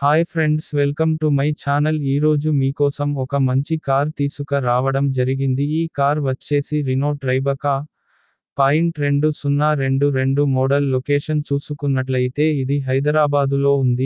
Hi friends, welcome to my channel. ఈరోజు మీకోసం ఒక మంచి కార్ రావడం జరిగింది. ఈ కార్ వచ్చేసి రినో ట్రైబకా .2022 మోడల్. లొకేషన్ చూసుకున్నట్లయితే ఇది హైదరాబాదులో ఉంది.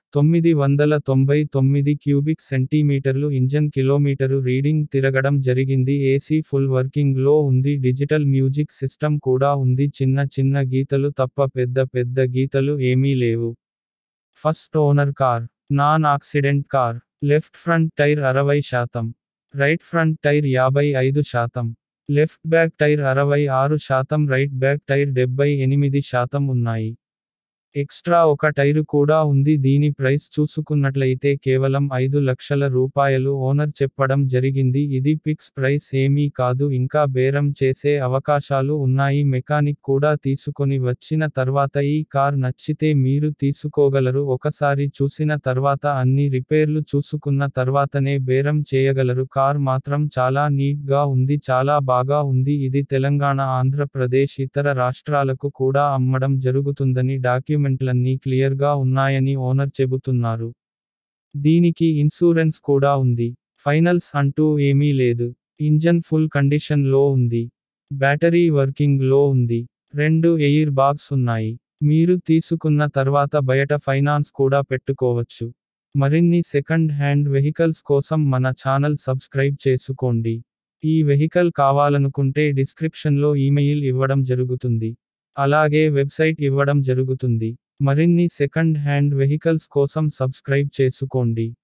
999 క్యూబిక్ సెంటీమీటర్లు ఇంజన్ కిలోమీటరు రీడింగ్ తిరగడం జరిగింది. ఏసీ ఫుల్ వర్కింగ్ లో ఉంది. డిజిటల్ మ్యూజిక్ సిస్టమ్ కూడా ఉంది. చిన్న చిన్న గీతలు తప్ప పెద్ద పెద్ద గీతలు ఏమీ లేవు. First owner car, non accident car. Left front tyre 60%, right front tyre 55%, left back tyre 66%, right back tyre 78% ఉన్నాయి. ఎక్స్ట్రా ఒక టైరు కూడా ఉంది. దీని ప్రైస్ చూసుకున్నట్లయితే కేవలం 5 లక్షల రూపాయలు ఓనర్ చెప్పడం జరిగింది. ఇది ఫిక్స్ ప్రైస్ ఏమీ కాదు, ఇంకా బేరం చేసే అవకాశాలు ఉన్నాయి. మెకానిక్ కూడా తీసుకొని వచ్చిన తర్వాత ఈ కార్ నచ్చితే మీరు తీసుకోగలరు. ఒకసారి చూసిన తర్వాత అన్ని రిపేర్లు చూసుకున్న తర్వాతనే బేరం చేయగలరు. కార్ మాత్రం చాలా నీట్ గా ఉంది, చాలా బాగా ఉంది. ఇది తెలంగాణ, ఆంధ్రప్రదేశ్, ఇతర రాష్ట్రాలకు కూడా అమ్మడం జరుగుతుందని డాక్యుమెంట్లన్నీ క్లియర్ గా ఉన్నాయని ఓనర్ చెబుతున్నారు. దీనికి ఇన్సూరెన్స్ కూడా ఉంది. ఫైనల్స్ అంటూ ఏమీ లేదు. ఇంజన్ ఫుల్ కండిషన్ లో ఉంది. బ్యాటరీ వర్కింగ్ లో ఉంది. 2 ఎయిర్ బాగ్స్ ఉన్నాయి. మీరు తీసుకున్న తర్వాత బయట ఫైనాన్స్ కూడా పెట్టుకోవచ్చు. మరిన్ని సెకండ్ హ్యాండ్ వెహికల్స్ కోసం మన ఛానల్ సబ్స్క్రైబ్ చేసుకోండి. ఈ వెహికల్ కావాలనుకుంటే డిస్క్రిప్షన్లో ఈమెయిల్ ఇవ్వడం జరుగుతుంది. అలాగే వెబ్సైట్ ఇవ్వడం జరుగుతుంది. మరిన్ని సెకండ్ హ్యాండ్ వెహికల్స్ కోసం సబ్స్క్రైబ్ చేసుకోండి.